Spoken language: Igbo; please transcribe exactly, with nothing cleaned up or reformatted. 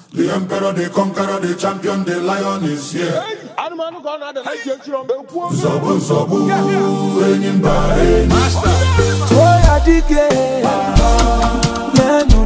The emperor, the conqueror, the champion, the lion is here. Zobu zobu, enyimba, master. Toya dike,